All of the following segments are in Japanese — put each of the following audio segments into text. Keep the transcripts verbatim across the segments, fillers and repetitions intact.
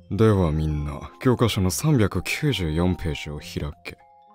ではみんな教科書のさんびゃくきゅうじゅうよんページを開け。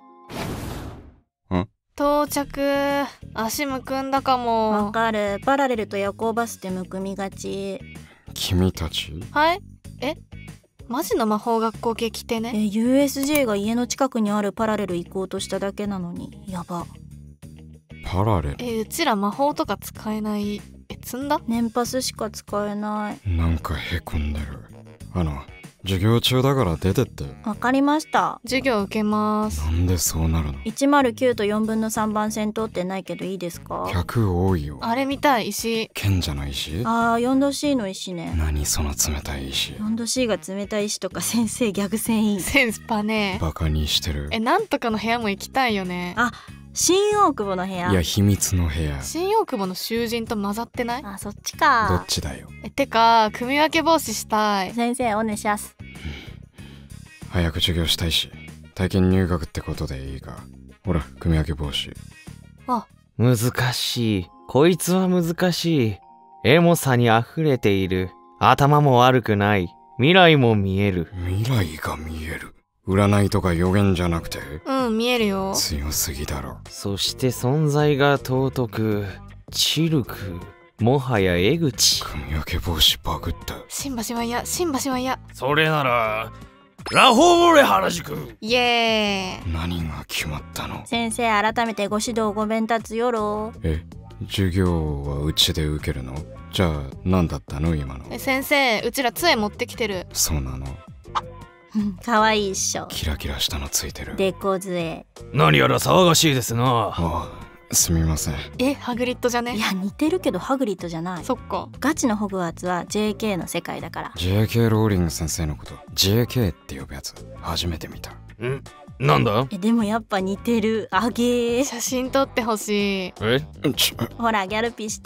ん？ 到着。足むくんだかも。 わかる。パラレルと夜行バスってむくみがち。 君たち。 はい？え？マジの魔法学校系来てね。 え ユーエスジェー が家の近くにあるパラレル行こうとしただけなのにやば。 パラレル。 えうちら魔法とか使えない。え積んだ？ 年パスしか使えない。 なんかへこんでる。あの授業中だから出てって。 わかりました。 授業受けます。 なんでそうなるの？ いちまるきゅうとよんぶんのさんばん線通ってないけどいいですか？ 客多いよ。 あれ見たい石。 賢者の石？ あー よんどシー の石ね。 何その冷たい石。 よんどシー が冷たい石とか先生ギャグ戦いい。 センスパね。 バカにしてる。 えなんとかの部屋も行きたいよね。 あ新大久保の部屋。 いや秘密の部屋。 新大久保の囚人と混ざってない？ あそっちどか。 っちだよ。 えてか組み分け防止したい。 先生お願いします。 早く授業したいし体験入学ってことでいいか。ほら組み分け防止。 あ難しい。こいつは難しい。エモさに溢れている。頭も悪くない。未来も見える。 未来が見える。占いとか予言じゃなくて？ うん見えるよ。 強すぎだろ。 そして存在が尊く、チルク、もはや江口。 組み分け防止バグった。 新橋は嫌、新橋は嫌。 それならラフォーレ原宿。 イエーイ。 何が決まったの？ 先生改めてご指導ご鞭達よろ。 え授業はうちで受けるの？じゃあ何だったの今の？ え先生うちら杖持ってきてる。 そうなの？ かわいいっしょ。 キラキラしたのついてる。 デコ杖。 何やら騒がしいですな。 あすみません。 えハグリッドじゃね？ いや似てるけどハグリッドじゃない。 そっか。 ガチのホグワーツは ジェーケー の世界だから。 ジェーケー ローリング先生のこと ジェーケー って呼ぶやつ初めて見た。 んなんだ？ えでもやっぱ似てる。あげー。 写真撮ってほしい。 えちょほらギャルピして。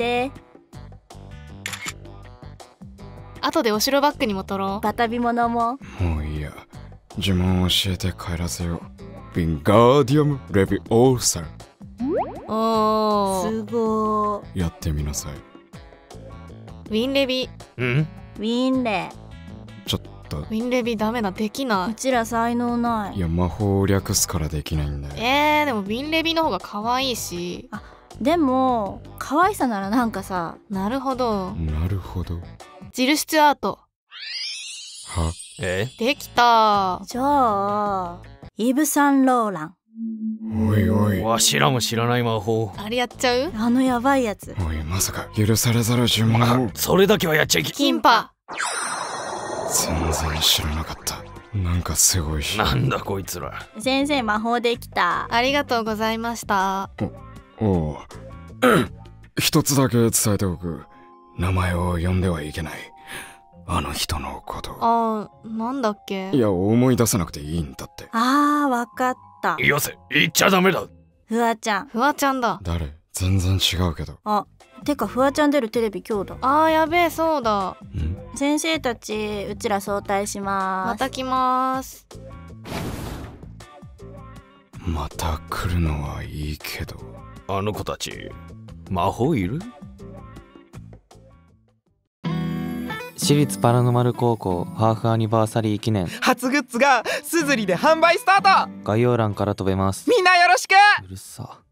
後でお城バッグにも撮ろう。 バタビも飲もう。 もういいや。呪文を教えて帰らせよう。ヴィンガーディアムレビオーサー。 おーすごー。 やってみなさい。 ウィンレビ。 んウィンレちょっと。 ウィンレビダメだ、できなうちら才能ない。 いや魔法を略すからできないんだよ。 い。えー、でもウィンレビの方が可愛いし。 でも可愛さならなんかさ。 なるほど。 なるほど。 ジル・スチュアート。 はえできた。 じゃあイヴ・サンローラン。 おいおい。 わしらも知らない魔法。 あれやっちゃう？ あのやばいやつ。 おいまさか許されざる呪文を。 それだけはやっちゃいけ。 キンパ。 全然知らなかった。なんかすごいし。 なんだこいつら。 先生魔法できた。 ありがとうございました。 おう一つだけ伝えておく。名前を呼んではいけない。あの人のこと。 あー、なんだっけ？ いや思い出さなくていいんだって。 あーわかった。 よせ言っちゃダメだ。 フワちゃん。 フワちゃんだ。 誰？全然違うけど。 あてかフワちゃん出るテレビ今日だ。 あーやべえ、そうだ。 ん？ 先生たちうちら早退しまーす。 また来まーす。 また来るのはいいけど。 あの子たち魔法いる？ 私立パラノマル高校ハーフアニバーサリー記念。 初グッズがスズリで販売スタート。 概要欄から飛べます。 みんなよろしく。 うるさ。